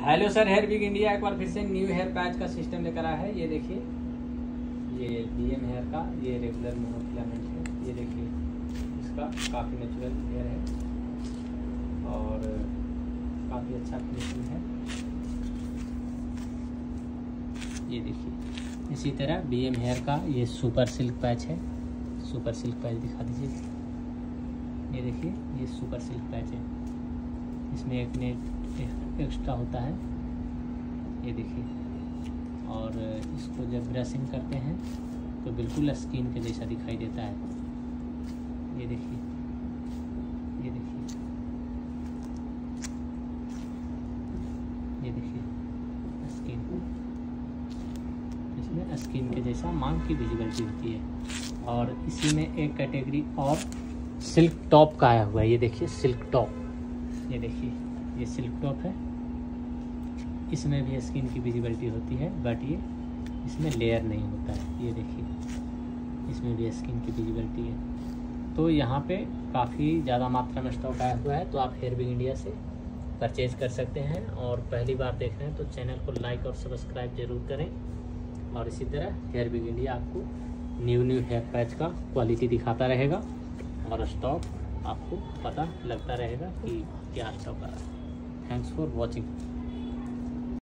Hello sir, Hair Big India एक बार फिर से न्यू हेयर पैच का सिस्टम लेकर आया है। ये देखिए, ये बीएम हेयर का ये रेगुलर मोनोफिलामेंट है। ये देखिए, इसका काफ़ी नेचुरल हेयर है और काफ़ी अच्छा फिनिशिंग है। ये देखिए, इसी तरह बीएम हेयर का ये सुपर सिल्क पैच है। सुपर सिल्क पैच दिखा दीजिए। ये देखिए, ये सुपर सिल्क पैच है। इसमें एक नेट एक्स्ट्रा होता है। ये देखिए, और इसको जब ब्रशिंग करते हैं तो बिल्कुल स्किन के जैसा दिखाई देता है। ये देखिए, ये देखिए, ये देखिए स्किन, इसमें स्किन के जैसा मांग की विजिबिलिटी होती है। और इसी में एक कैटेगरी और सिल्क टॉप का आया हुआ है। ये देखिए, सिल्क टॉप। ये देखिए, ये सिल्क टॉप है। इसमें भी स्किन की विजिबिलिटी होती है, बट ये इसमें लेयर नहीं होता है। ये देखिए, इसमें भी स्किन की विजिबिलिटी है। तो यहाँ पे काफ़ी ज़्यादा मात्रा में स्टॉक आया हुआ है, तो आप हेयर बिग इंडिया से परचेज कर सकते हैं। और पहली बार देख रहे हैं तो चैनल को लाइक और सब्सक्राइब जरूर करें। और इसी तरह हेयर बिग इंडिया आपको न्यू हेयर पैच का क्वालिटी दिखाता रहेगा और स्टॉक आपको पता लगता रहेगा कि क्या स्टॉक आ रहा है। Thanks for watching.